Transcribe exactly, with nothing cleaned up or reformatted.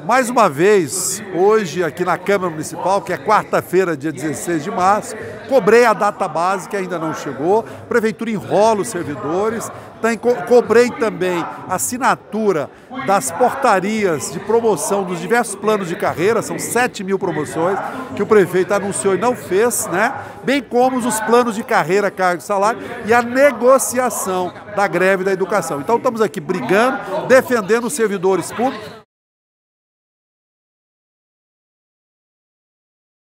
Mais uma vez, hoje aqui na Câmara Municipal, que é quarta-feira, dia dezesseis de março, cobrei a data base que ainda não chegou, a Prefeitura enrola os servidores, tem, co cobrei também a assinatura das portarias de promoção dos diversos planos de carreira, são sete mil promoções que o prefeito anunciou e não fez, né? Bem como os planos de carreira, cargo e salário e a negociação da greve da educação. Então estamos aqui brigando, defendendo os servidores públicos.